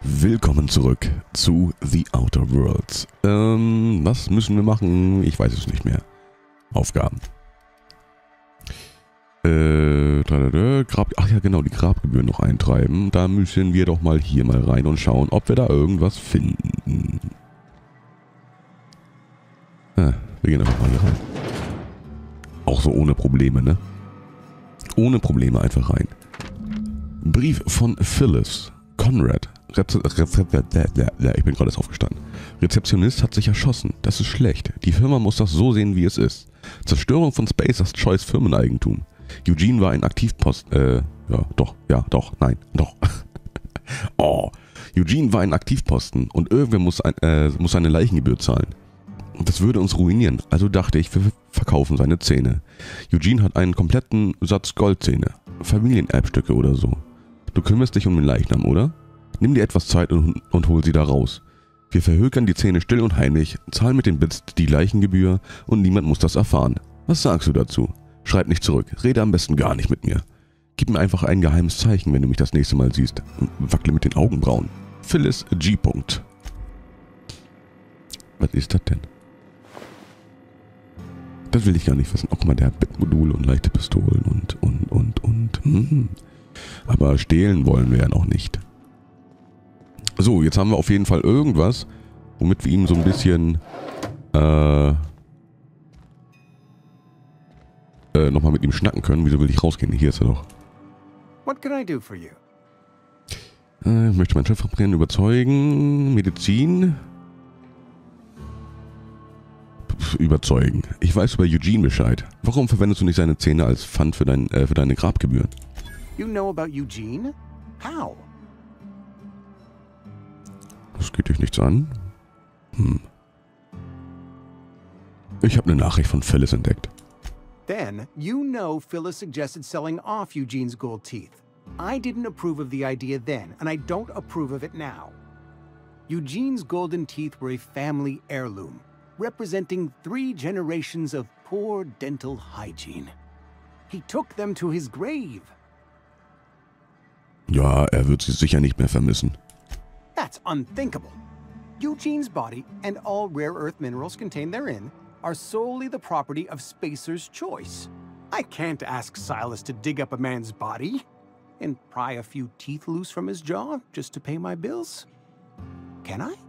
Willkommen zurück zu The Outer Worlds. Was müssen wir machen? Ich weiß es nicht mehr. Aufgaben. Ach ja, genau, die Grabgebühren noch eintreiben. Da müssen wir doch mal hier mal rein und schauen, ob wir da irgendwas finden. Wir gehen einfach mal hier rein. Auch so ohne Probleme, ne? Ohne Probleme einfach rein. Brief von Phyllis. Conrad. Ich bin gerade erst aufgestanden. Rezeptionist hat sich erschossen. Das ist schlecht. Die Firma muss das so sehen, wie es ist. Zerstörung von Spacers Choice Firmeneigentum. Eugene war ein Aktivposten. Eugene war ein Aktivposten und irgendwer muss seine Leichengebühr zahlen. Das würde uns ruinieren. Also dachte ich, wir verkaufen seine Zähne. Eugene hat einen kompletten Satz Goldzähne. Familienerbstücke oder so. Du kümmerst dich um den Leichnam, oder? Nimm dir etwas Zeit und hol sie da raus. Wir verhökern die Zähne still und heimlich, zahlen mit den Bits die Leichengebühr und niemand muss das erfahren. Was sagst du dazu? Schreib nicht zurück, rede am besten gar nicht mit mir. Gib mir einfach ein geheimes Zeichen, wenn du mich das nächste Mal siehst. Wackle mit den Augenbrauen. Phyllis G. Was ist das denn? Das will ich gar nicht wissen. Oh, guck mal, der hat Bettmodule und leichte Pistolen und. Aber stehlen wollen wir ja noch nicht. So, jetzt haben wir auf jeden Fall irgendwas, womit wir ihm so ein bisschen nochmal mit ihm schnacken können. Wieso will ich rausgehen? Hier ist er doch. What can I do for you? Ich möchte meinen Chef überzeugen. Medizin. Überzeugen. Ich weiß über Eugene Bescheid. Warum verwendest du nicht seine Zähne als Pfand für deine Grabgebühren? You know about Eugene? How? Das geht dich nichts an. Ich habe eine Nachricht von Phyllis entdeckt. Then, you know Phyllis suggested selling off Eugene's gold teeth. I didn't approve of the idea then, and I don't approve of it now. Eugene's golden teeth were a family heirloom, representing 3 generations of poor dental hygiene. He took them to his grave. Ja, er wird sie sicher nicht mehr vermissen. That's unthinkable. Eugene's body and all rare earth minerals contained therein are solely the property of Spacer's Choice. I can't ask Silas to dig up a man's body and pry a few teeth loose from his jaw just to pay my bills. Can I?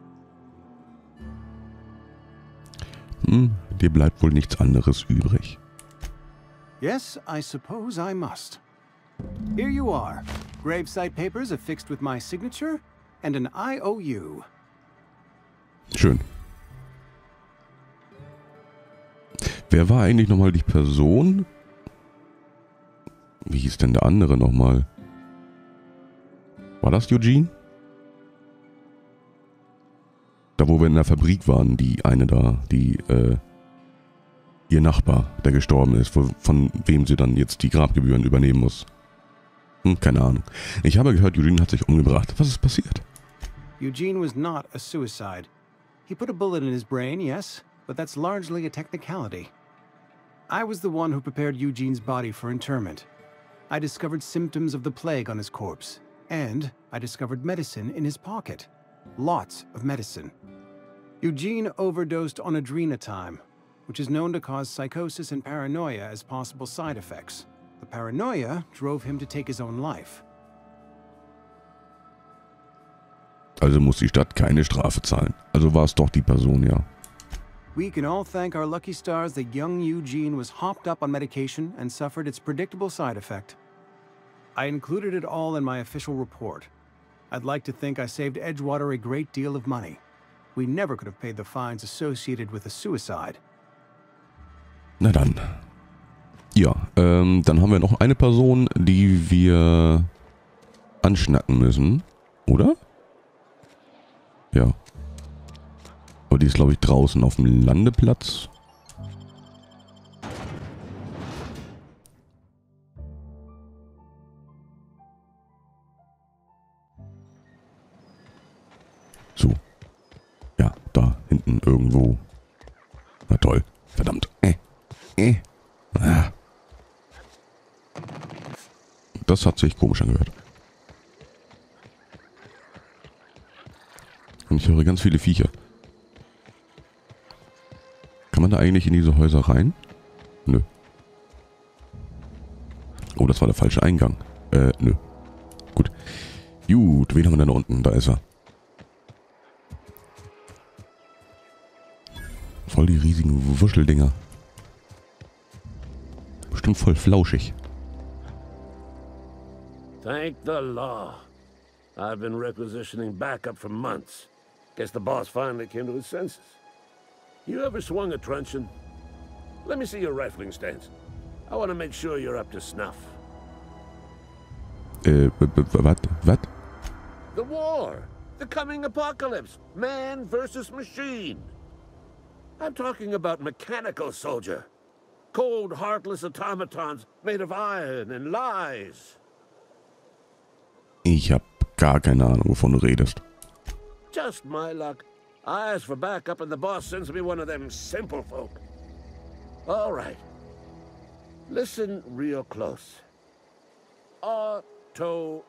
Dir bleibt wohl nichts anderes übrig. Yes, I suppose I must. Here you are. Gravesite papers affixed with my signature and an IOU. Schön. Wer war eigentlich nochmal die Person? Wie hieß denn der andere nochmal? War das Eugene? Da wo wir in der Fabrik waren, die eine da, ihr Nachbar, der gestorben ist, von wem sie dann jetzt die Grabgebühren übernehmen muss. Keine Ahnung. Ich habe gehört, Eugene hat sich umgebracht. Was ist passiert? Eugene was not a suicide. He put a bullet in his brain, yes, but that's largely a technicality. I was the one who prepared Eugene's body for interment. I discovered symptoms of the plague on his corpse, and I discovered medicine in his pocket. Lots of medicine. Eugene overdosed on adrenatime, which is known to cause psychosis and paranoia as possible side effects. The paranoia drove him to take his own life. Also muss die Stadt keine Strafe zahlen. Also war es doch die Person, ja. We can all thank our lucky stars that young Eugene was hopped up on medication and suffered its predictable side effect. I included it all in my official report. I'd like to think I saved Edgewater a great deal of money. We never could have paid the fines associated with a suicide. Na dann. Ja, dann haben wir noch eine Person, die wir anschnacken müssen. Oder? Ja. Aber die ist, glaube ich, draußen auf dem Landeplatz. So. Ja, da hinten irgendwo. Na toll. Verdammt. Ah. Das hat sich komisch angehört. Und ich höre ganz viele Viecher. Kann man da eigentlich in diese Häuser rein? Nö. Oh, das war der falsche Eingang. Nö. Gut. Gut, wen haben wir denn da unten? Da ist er. Voll die riesigen Wuscheldinger. Bestimmt voll flauschig. Thank the law. I've been requisitioning backup for months. Guess the boss finally came to his senses. You ever swung a truncheon? Let me see your rifling stance. I want to make sure you're up to snuff. Was? The war. The coming apocalypse. Man versus machine. I'm talking about mechanical soldier. Cold, heartless automatons made of iron and lies. Ich hab gar keine Ahnung, wovon du redest. Just my luck. I ask for backup and the boss sends me one of them simple folk. All right. Listen real close. Automechanicals.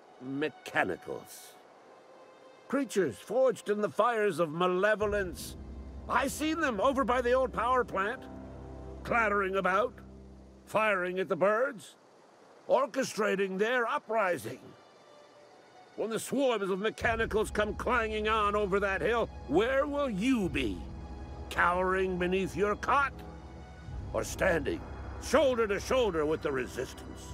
Creatures forged in the fires of malevolence. I seen them over by the old power plant. Clattering about. Firing at the birds. Orchestrating their uprising. When the swarms of mechanicals come clanging on over that hill, where will you be? Cowering beneath your cot? Or standing, shoulder to shoulder with the resistance?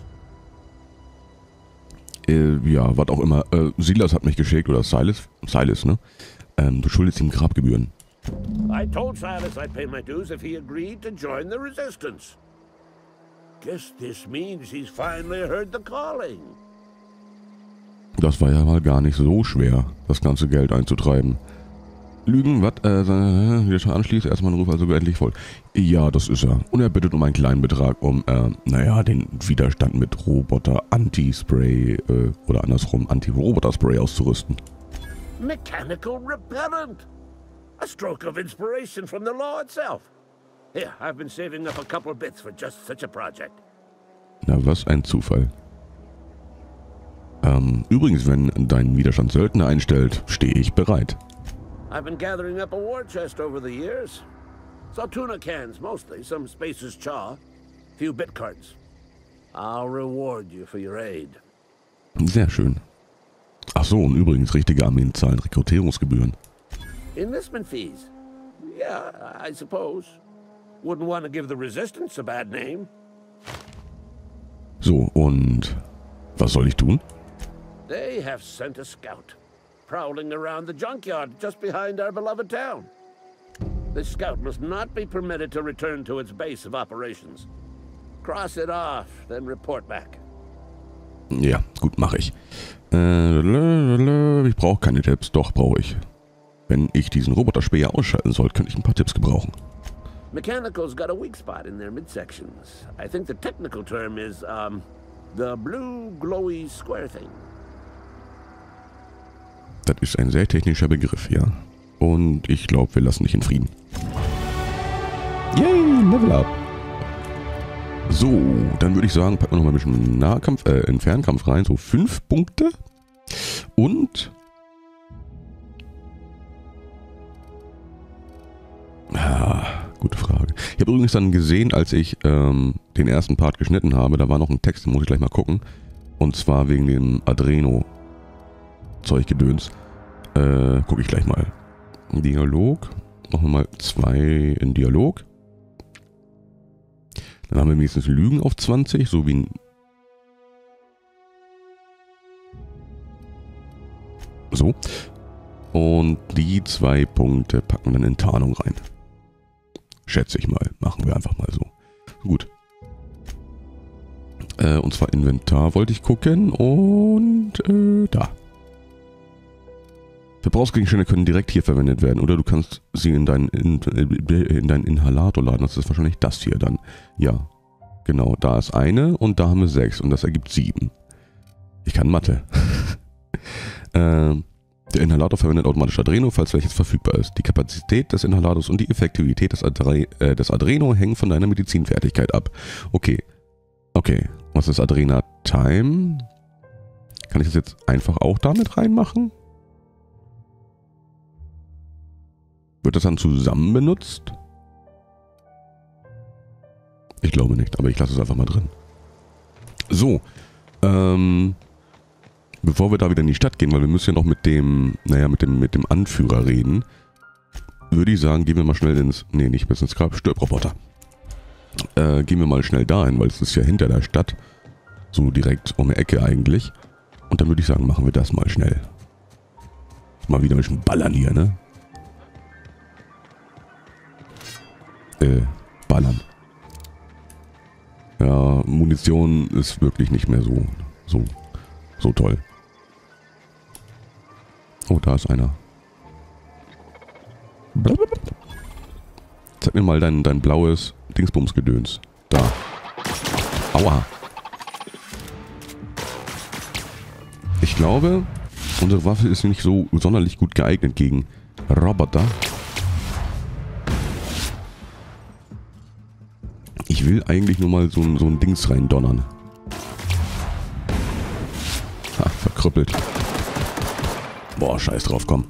Ja, was auch immer. Silas hat mich geschickt, oder Silas? Silas, ne? Du schuldest ihm Grabgebühren. I told Silas I'd pay my dues if he agreed to join the resistance. Guess this means he's finally heard the calling. Das war ja mal gar nicht so schwer, das ganze Geld einzutreiben. Lügen, was? Wieder schon anschließt, erstmal einen Ruf also endlich voll. Ja, das ist er. Und er bittet um einen kleinen Betrag, um, den Widerstand mit Roboter-Anti-Spray, oder andersrum, Anti-Roboter-Spray auszurüsten. Mechanical repellent! A stroke of inspiration from the law itself. Here, I've been saving up a couple of bits for just such a project. Na, was ein Zufall. Übrigens, wenn dein Widerstand Söldner einstellt, stehe ich bereit. I've been gathering up a war chest over the years. Saltuna cans mostly, some Spacer's chaw, few bit cards. I'll reward you for your aid. Sehr schön. Ach so, und übrigens, richtige Armeen zahlen Rekrutierungsgebühren. Enlistment fees? Yeah, I suppose. Wouldn't want to give the resistance a bad name. So, und was soll ich tun? They have sent a scout, prowling around the junkyard just behind our beloved town. The scout must not be permitted to return to its base of operations. Cross it off, then report back. Ja, gut, mache ich. Ich brauche keine Tipps, doch brauche ich. Wenn ich diesen Roboterspäher ausschalten soll, könnte ich ein paar Tipps gebrauchen. Mechanicals got a weak spot in their midsections. I think the technical term is, the blue glowy square thing. Das ist ein sehr technischer Begriff, ja. Und ich glaube, wir lassen dich in Frieden. Yay, Level Up. So, dann würde ich sagen, packen wir noch mal ein bisschen Nahkampf, in Fernkampf rein. So 5 Punkte. Und... gute Frage. Ich habe übrigens dann gesehen, als ich den ersten Part geschnitten habe, da war noch ein Text, den muss ich gleich mal gucken. Und zwar wegen dem Adreno-Zeuggedöns. Gucke ich gleich mal. Dialog. Machen wir mal 2 in Dialog. Dann haben wir wenigstens Lügen auf 20, so wie ein... So. Und die 2 Punkte packen wir dann in Tarnung rein. Schätze ich mal. Machen wir einfach mal so. Gut. Und zwar Inventar wollte ich gucken und da. Verbrauchsgegenstände können direkt hier verwendet werden oder du kannst sie in deinen Inhalator laden. Das ist wahrscheinlich das hier dann. Ja, genau. Da ist eine und da haben wir 6 und das ergibt 7. Ich kann Mathe. Der Inhalator verwendet automatisch Adreno, falls welches verfügbar ist. Die Kapazität des Inhalators und die Effektivität des Adreno hängen von deiner Medizinfertigkeit ab. Okay. Okay. Was ist Adrena Time? Kann ich das jetzt einfach auch damit reinmachen? Wird das dann zusammen benutzt? Ich glaube nicht, aber ich lasse es einfach mal drin. So, bevor wir da wieder in die Stadt gehen, weil wir müssen ja noch mit dem, mit dem Anführer reden, würde ich sagen, gehen wir mal schnell ins, nicht bis ins Grab, Stirb-Roboter. Gehen wir mal schnell dahin, weil es ist ja hinter der Stadt, so direkt um die Ecke eigentlich. Und dann würde ich sagen, machen wir das mal schnell. Mal wieder ein bisschen ballern hier, ne? Ballern. Ja, Munition ist wirklich nicht mehr so toll. Oh, da ist einer. Zeig mir mal dein blaues Dingsbumsgedöns. Da. Aua. Ich glaube, unsere Waffe ist nicht so sonderlich gut geeignet gegen Roboter. Ich will eigentlich nur mal so ein Dings reindonnern. Ha, verkrüppelt. Boah, scheiß drauf, komm.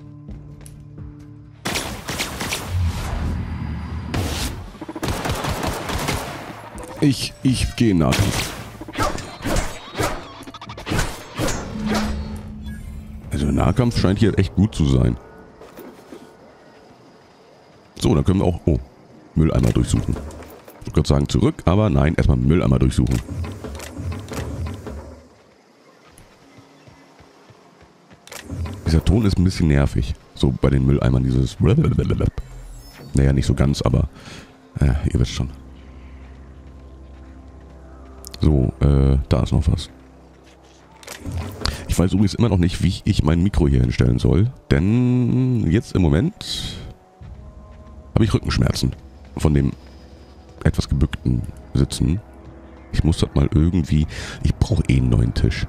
Ich gehe in Nahkampf. Also Nahkampf scheint hier echt gut zu sein. So, dann können wir auch... Oh, Mülleimer durchsuchen. Ich würde sagen zurück, aber nein, erstmal Mülleimer durchsuchen. Dieser Ton ist ein bisschen nervig. So bei den Mülleimern dieses... Naja, nicht so ganz, aber... ihr wisst schon. So, da ist noch was. Ich weiß übrigens immer noch nicht, wie ich mein Mikro hier hinstellen soll. Denn jetzt im Moment habe ich Rückenschmerzen von dem etwas gebückten Sitzen. Ich muss das mal irgendwie... Ich brauche einen neuen Tisch.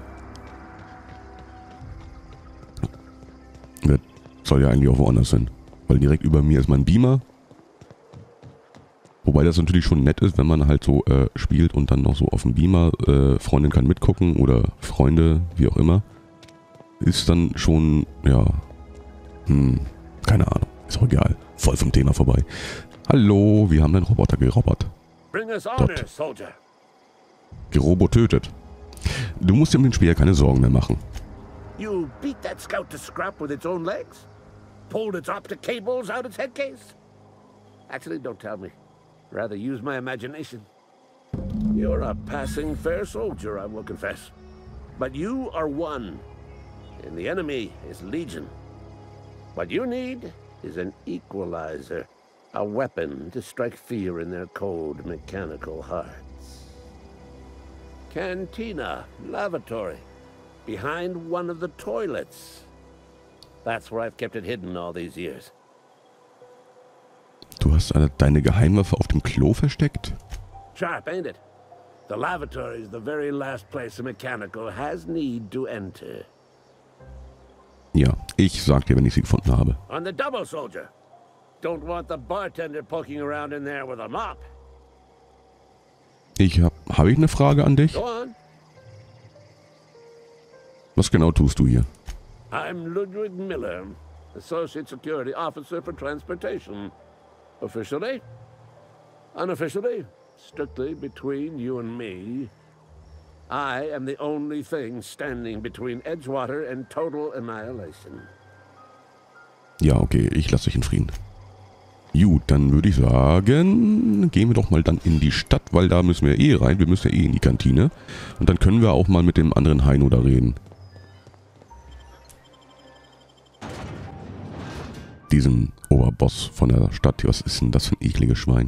Das soll ja eigentlich auch woanders hin. Weil direkt über mir ist mein Beamer. Wobei das natürlich schon nett ist, wenn man halt so spielt und dann noch so auf dem Beamer, Freundin kann mitgucken oder Freunde, wie auch immer. Ist dann schon, ja, keine Ahnung, ist auch egal. Voll vom Thema vorbei. Hallo, wir haben einen Roboter gerobert. Bring us honor, soldier. Gerobotötet. Du musst dir um den Speer keine Sorgen mehr machen. You beat that scout to scrap with its own legs? Pulled its optic cables out its headcase? Actually, don't tell me. Rather use my imagination. You're a passing fair soldier, I will confess. But you are one, and the enemy is legion. What you need is an equalizer, a weapon to strike fear in their cold, mechanical hearts. Cantina, lavatory, behind one of the toilets. That's where I've kept it hidden all these years. Du hast deine Geheimwaffe auf dem Klo versteckt? Sharp, ain't it? The lavatory is the very last place a mechanical has need to enter. Ja, ich sag dir, wenn ich sie gefunden habe. On the double, soldier. Don't want the bartender poking around in there with a mop. Habe ich eine Frage an dich? Go on. Was genau tust du hier? I'm Ludwig Miller, Associate Security Officer for Transportation. Officially, unofficially, strictly between you and me, I am the only thing standing between Edgewater and total annihilation. Ja, okay, ich lasse dich in Frieden. Gut, dann würde ich sagen, gehen wir doch mal dann in die Stadt, weil da müssen wir eh rein. Wir müssen ja eh in die Kantine. Und dann können wir auch mal mit dem anderen Heino da reden. Diesen Oberboss von der Stadt. Was ist denn das für ein ekliges Schwein?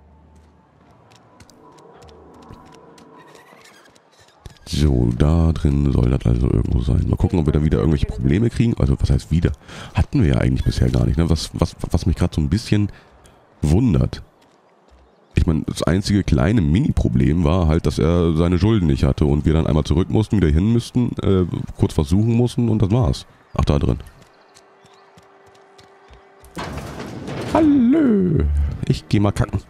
So, da drin soll das also irgendwo sein. Mal gucken, ob wir da wieder irgendwelche Probleme kriegen. Also, was heißt wieder? Hatten wir ja eigentlich bisher gar nicht. Ne? Was mich gerade so ein bisschen wundert. Ich meine, das einzige kleine Mini-Problem war halt, dass er seine Schulden nicht hatte und wir dann einmal zurück mussten, wieder hin müssten, kurz versuchen mussten und das war's. Ach, da drin. Hallo. Ich geh mal kacken.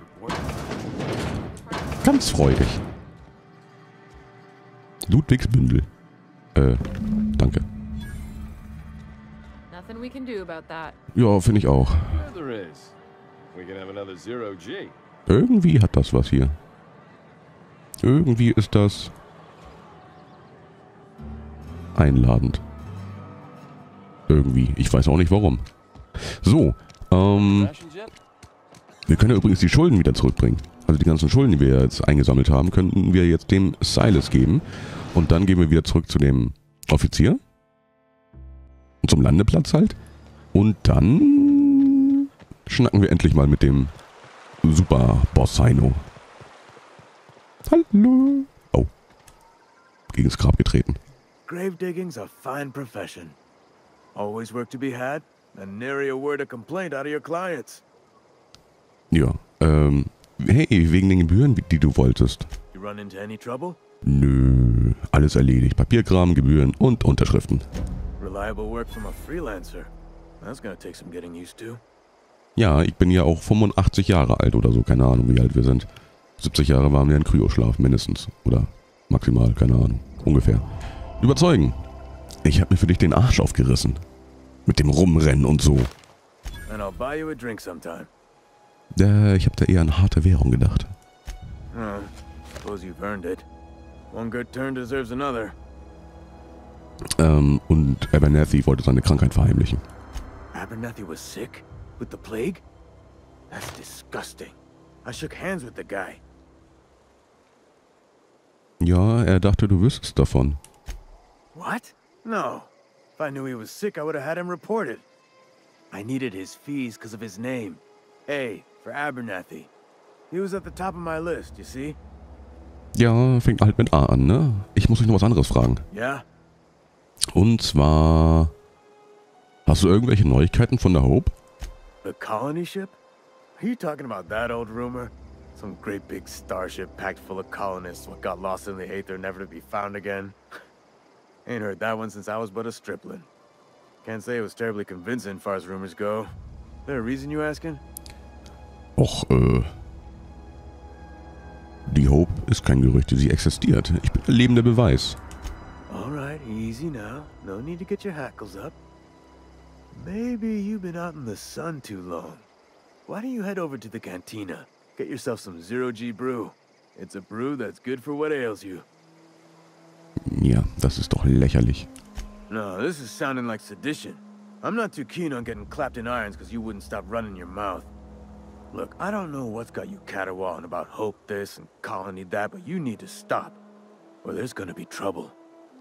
Ganz freudig. Ludwigsbündel. Danke. Nothing we can do about that. Ja, finde ich auch. Yeah, there is. We can have another Zero G. Irgendwie hat das was hier. Irgendwie ist das einladend. Irgendwie. Ich weiß auch nicht warum. So, Rations yet? wir können ja übrigens die Schulden wieder zurückbringen. Also die ganzen Schulden, die wir jetzt eingesammelt haben, könnten wir jetzt dem Silas geben. Und dann gehen wir wieder zurück zu dem Offizier. Und zum Landeplatz halt. Und dann schnacken wir endlich mal mit dem Super-Boss Heino. Hallo. Oh. Gegen das Grab getreten. Gravedigging's a fine profession. Always work to be had, and nary a word of complaint out of your clients. Ja, hey, wegen den Gebühren, die du wolltest. You run into any trouble? Nö, alles erledigt. Papierkram, Gebühren und Unterschriften. Reliable work from a freelancer. That's gonna take some getting used to. Ja, ich bin ja auch 85 Jahre alt oder so, keine Ahnung, wie alt wir sind. 70 Jahre waren wir in Kryoschlaf, mindestens. Oder maximal, keine Ahnung. Ungefähr. Überzeugen. Ich habe mir für dich den Arsch aufgerissen. Mit dem Rumrennen und so. And I'll buy you a drink sometime. Ich habe da eher an harte Währung gedacht. Suppose you've earned it. One good turn deserves another. Und Abernathy wollte seine Krankheit verheimlichen. Abernathy was sick? With the plague? That's disgusting. I shook hands with the guy. Ja, er dachte, du wüsstest davon. What? No. If I knew he was sick, I would have had him reported. I needed his fees because of his name. A, for Abernathy. He was at the top of my list, you see? Ja, fängt halt mit A an, ne? Ich muss dich noch was anderes fragen. Yeah? Und zwar... Hast du irgendwelche Neuigkeiten von der Hope? The colony ship? Are you talking about that old rumor? Some great big starship packed full of colonists what got lost in the aether never to be found again? Ain't heard that one since I was but a stripling. Can't say it was terribly convincing far as rumors go. There a reason you asking? Och, die Hope ist kein Gerücht, sie existiert. Ich bin der lebende Beweis. Alright, easy now. No need to get your hackles up. Maybe you've been out in the sun too long. Why don't you head over to the cantina? Get yourself some Zero-G brew. It's a brew that's good for what ails you. Ja, das ist doch lächerlich. No, this is sounding like sedition. I'm not too keen on getting clapped in irons because you wouldn't stop running your mouth. Look, I don't know what's got you caterwauling about Hope this and Colony that, but you need to stop, or there's gonna be trouble.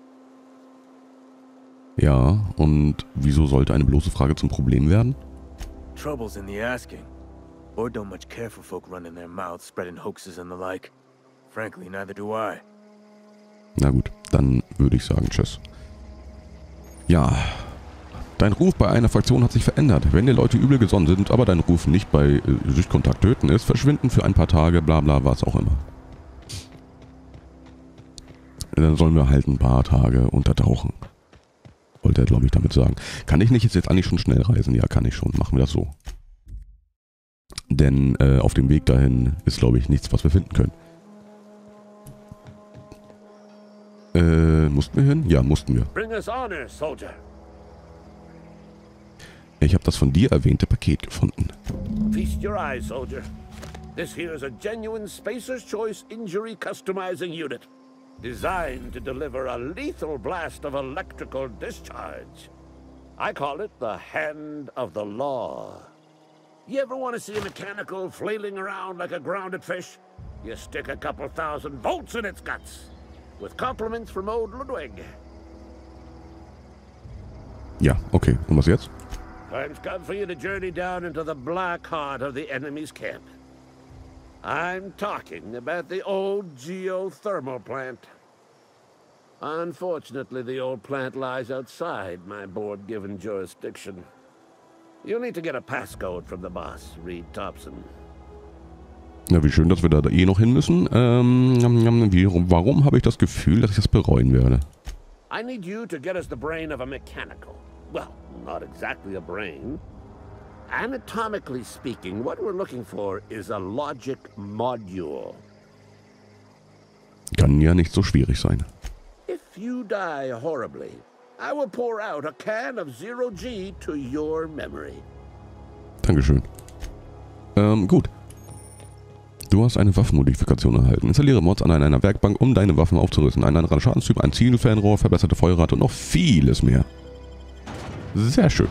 Ja, und wieso sollte eine bloße Frage zum Problem werden? Trouble's in the asking. Board don't much care for folk running their mouths, spreading hoaxes and the like. Frankly, neither do I. Na gut, dann würde ich sagen tschüss. Ja, dein Ruf bei einer Fraktion hat sich verändert. Wenn dir Leute übel gesonnen sind, aber dein Ruf nicht bei Sichtkontakt töten ist, verschwinden für ein paar Tage, bla bla, was auch immer. Dann sollen wir halt ein paar Tage untertauchen. Wollte er, glaube ich, damit sagen. Kann ich nicht jetzt eigentlich schon schnell reisen? Ja, kann ich schon. Machen wir das so. Denn auf dem Weg dahin ist, glaube ich, nichts, was wir finden können. Mussten wir hin? Ja, mussten wir. Bring us honor, soldier. Ich habe das von dir erwähnte Paket gefunden. Feast your eyes, soldier. This here is a genuine Spacer's Choice Injury Customizing Unit. Designed to deliver a lethal blast of electrical discharge. I call it the Hand of the Law. You ever want to see a mechanical flailing around like a grounded fish? You stick a couple thousand volts in its guts. With compliments from old Ludwig. Ja, okay. Und was jetzt? Time's come for you to journey down into the black heart of the enemy's camp. I'm talking about the old geothermal plant. Unfortunately, the old plant lies outside my board-given jurisdiction. You'll need to get a passcode from the boss, Reed Thompson. Na, wie schön, dass wir da eh noch hin müssen. Warum habe ich das Gefühl, dass ich das bereuen werde? I need you to get us the brain of a mechanical. Well, not exactly a brain. Anatomically speaking, what we're looking for is a logic module. Kann ja nicht so schwierig sein. If you die horribly, I will pour out a can of Zero G to your memory. Dankeschön. Gut. Du hast eine Waffenmodifikation erhalten. Installiere Mods an einer Werkbank, um deine Waffen aufzurüsten. Ein anderer Schadenstyp, ein Zielfernrohr, verbesserte Feuerrate und noch vieles mehr. Sehr schön.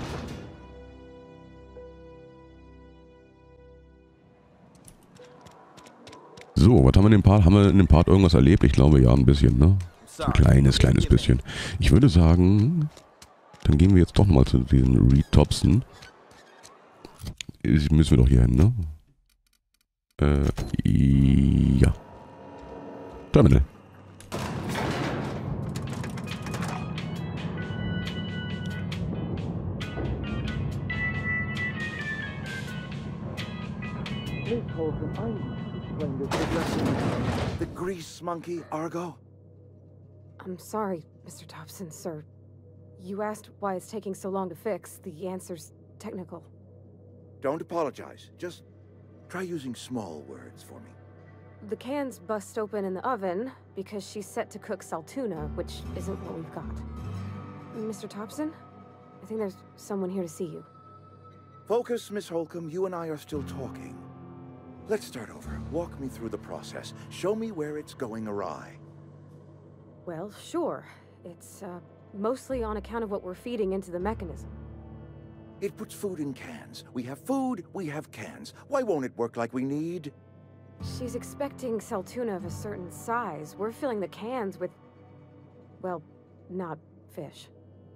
So, was haben wir in dem Part? Haben wir in dem Part irgendwas erlebt? Ich glaube ja, ein bisschen, ne? Ein kleines bisschen. Ich würde sagen, dann gehen wir jetzt doch nochmal zu diesem Reed Thompson. Müssen wir doch hier hin, ne? Ja. Terminal. The grease monkey, Argo? I'm sorry, Mr. Thompson, sir. You asked why it's taking so long to fix. The answer's technical. Don't apologize. Just try using small words for me. The cans bust open in the oven because she's set to cook saltuna, which isn't what we've got. Mr. Thompson? I think there's someone here to see you. Focus, Miss Holcomb. You and I are still talking. Let's start over. Walk me through the process. Show me where it's going awry. Well, sure. It's, mostly on account of what we're feeding into the mechanism. It puts food in cans. We have food, we have cans. Why won't it work like we need? She's expecting saltuna of a certain size. We're filling the cans with, well, not fish.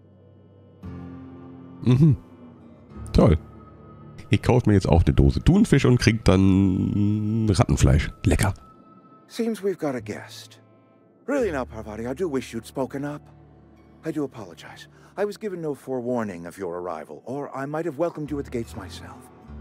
Mhm. Toll. Ich kaufe mir jetzt auch eine Dose Thunfisch und krieg dann Rattenfleisch. Lecker. Seems we've got a guest. Really now, Parvati, I do wish you'd spoken up. I do apologize. I was given no forewarning of your arrival, or I might have welcomed you at the gates myself.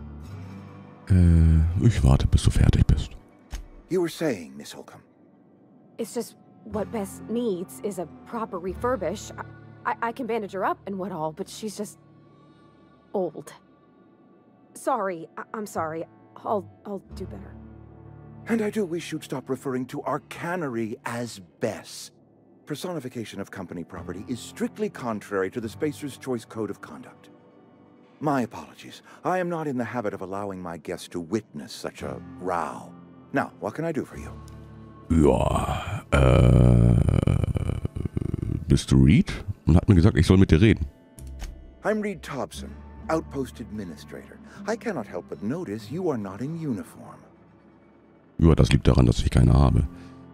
Ich warte, bis du fertig bist. You were saying, Miss Holcomb. It's just what Bess needs is a proper refurbish. I can bandage her up and what all, but she's just old. Sorry, I'm sorry. I'll do better. And I do wish you'd stop referring to our cannery as Bess. Personification of company property is strictly contrary to the Spacer's Choice Code of Conduct. My apologies. I am not in the habit of allowing my guests to witness such a row. Now, what can I do for you? Ja, bist du Reed? Und hat mir gesagt, ich soll mit dir reden. I'm Reed Thompson, Outpost Administrator. I cannot help but notice you are not in uniform. Ja, das liegt daran, dass ich keine habe.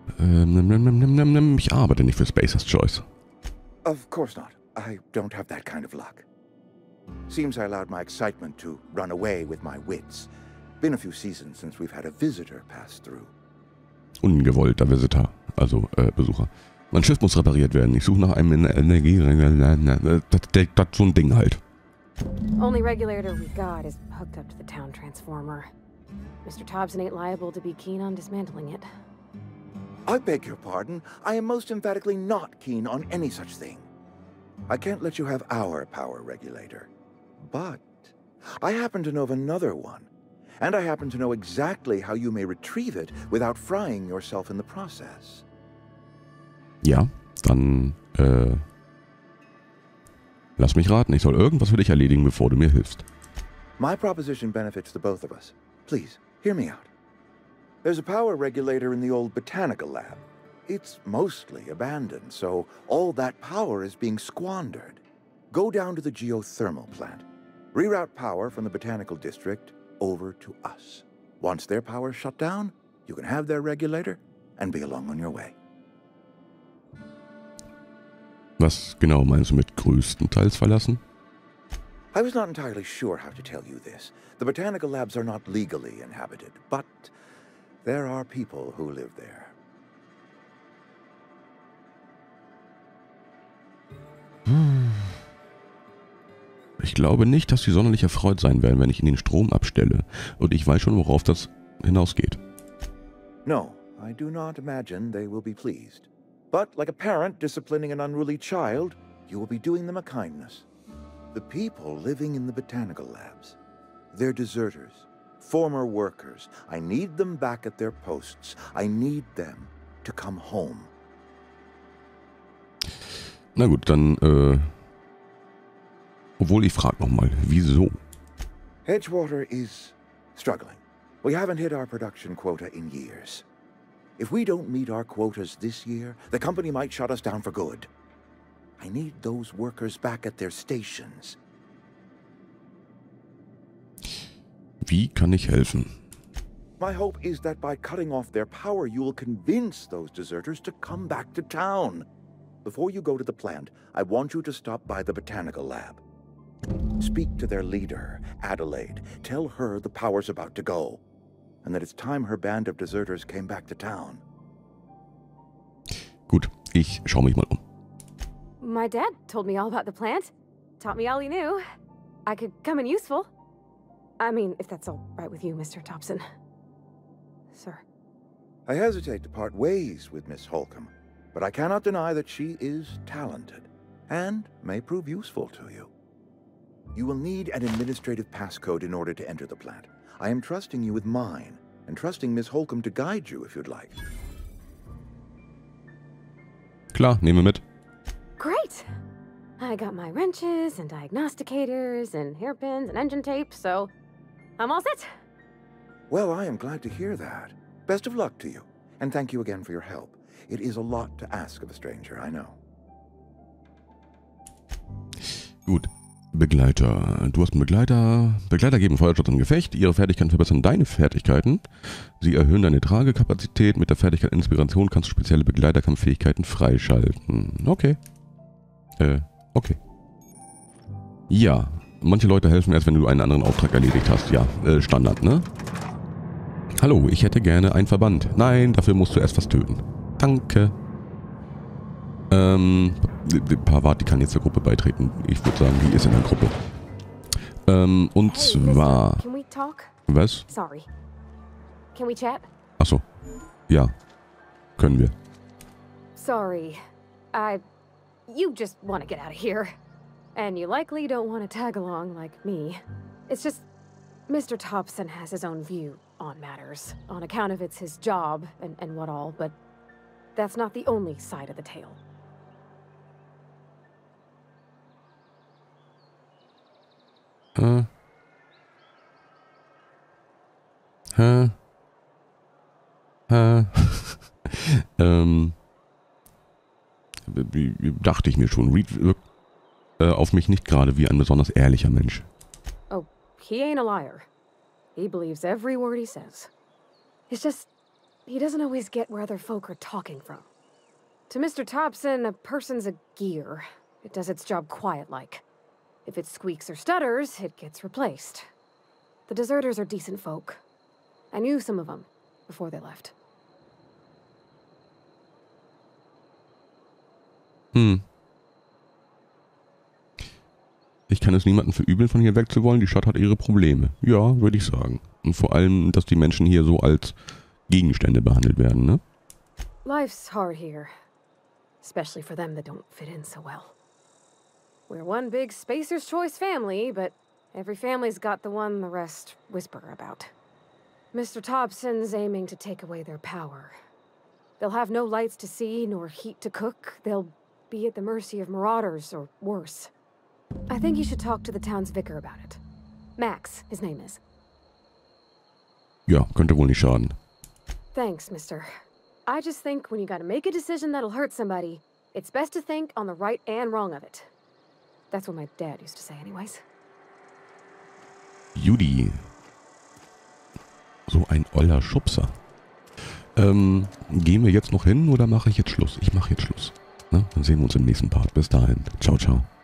Ich arbeite nicht für Spacer's Choice. Of course not. I don't have that kind of luck. Seems I allowed my excitement to run away with my wits. Been a few seasons since we've had a visitor pass through. Ungewollter Visitor, also Besucher. Mein Schiff muss repariert werden. Ich suche nach einem Energie... Das so ein Ding halt. Only regulator we got is hooked up to the town transformer. Mr. Thompson ain't liable to be keen on dismantling it. I beg your pardon. I am most emphatically not keen on any such thing. I can't let you have our power regulator. But I happen to know of another one. And I happen to know exactly how you may retrieve it without frying yourself in the process. Ja, dann, lass mich raten. Ich soll irgendwas für dich erledigen, bevor du mir hilfst. My proposition benefits the both of us. Please, hear me out. There's a power regulator in the old botanical lab. It's mostly abandoned, so all that power is being squandered. Go down to the geothermal plant. Reroute power from the botanical district over to us. Once their power's shut down, you can have their regulator and be along on your way. Was genau meinst du mit größtenteils verlassen? I was not entirely sure how to tell you this. The botanical labs are not legally inhabited, but there are people who live there. Ich glaube nicht, dass sie sonderlich erfreut sein werden, wenn ich ihnen den Strom abstelle. Und ich weiß schon, worauf das hinausgeht. No, I do not imagine they will be pleased. But like a parent disciplining an unruly child, you will be doing them a kindness. The people living in the botanical labs, they're deserters, former workers. I need them back at their posts. I need them to come home. Na gut, dann, obwohl ich frage nochmal, wieso? Edgewater is struggling. We haven't hit our production quota in years. If we don't meet our quotas this year, the company might shut us down for good. I need those workers back at their stations. Wie kann ich helfen? My hope is that by cutting off their power, you will convince those deserters to come back to town. Before you go to the plant, I want you to stop by the botanical lab. Speak to their leader, Adelaide. Tell her the power's about to go, and that it's time her band of deserters came back to town. Gut, ich schaue mich mal um. My dad told me all about the plant. Taught me all he knew. I could come in useful. I mean, if that's all right with you, Mr. Thompson. Sir. I hesitate to part ways with Miss Holcomb, but I cannot deny that she is talented and may prove useful to you. You will need an administrative passcode in order to enter the plant. I am trusting you with mine, and trusting Miss Holcomb to guide you if you'd like. Klar, nehmen wir mit. Great! I got my wrenches and diagnosticators and hairpins and engine tape, so I'm all set. Well, I am glad to hear that. Best of luck to you, and thank you again for your help. It is a lot to ask of a stranger, I know. Gut. Begleiter. Du hast einen Begleiter. Begleiter geben Feuerschutz im Gefecht. Ihre Fertigkeiten verbessern deine Fertigkeiten. Sie erhöhen deine Tragekapazität. Mit der Fertigkeit Inspiration kannst du spezielle Begleiterkampffähigkeiten freischalten. Okay. Okay. Ja. Manche Leute helfen erst, wenn du einen anderen Auftrag erledigt hast. Ja, Standard, ne? Hallo, ich hätte gerne einen Verband. Nein, dafür musst du erst was töten. Danke. Pavat, die kann jetzt der Gruppe beitreten. Ich würde sagen, die ist in der Gruppe. Und zwar... Can we talk? Was? Sorry. Can we chat? Achso. Ja. Können wir. Sorry. You just want to get out of here. And you likely don't want to tag along like me. It's just... Mr. Thompson has his own view on matters. On account of it's his job and what all, but... That's not the only side of the tale. Dachte ich mir schon. Reed wirkt auf mich nicht gerade wie ein besonders ehrlicher Mensch. Oh, he ain't a liar. He believes every word he says. It's just, he doesn't always get where other folk are talking from. To Mr. Thompson, a person's a gear. It does its job quiet-like. If it squeaks or stutters, it gets replaced. The deserters are decent folk. I knew some of them before they left. Ich kann es niemandem verübeln, von hier wegzuwollen. Die Stadt hat ihre Probleme. Ja, würde ich sagen. Und vor allem, dass die Menschen hier so als Gegenstände behandelt werden, ne? Life's hard here. Especially for them that don't fit in so well. We're one big Spacer's Choice family, but every family's got the one the rest whisper about. Mr. Thompson's aiming to take away their power. They'll have no lights to see, nor heat to cook. They'll be at the mercy of marauders, or worse. I think you should talk to the town's vicar about it. Max, his name is. Ja, könnte wohl nicht schaden. Thanks, mister. I just think when you gotta make a decision that'll hurt somebody, it's best to think on the right and wrong of it. That's what my dad used to say anyways. Judy. So ein oller Schubser. Gehen wir jetzt noch hin oder mache ich jetzt Schluss? Ich mache jetzt Schluss. Na, dann sehen wir uns im nächsten Part. Bis dahin. Ciao, ciao.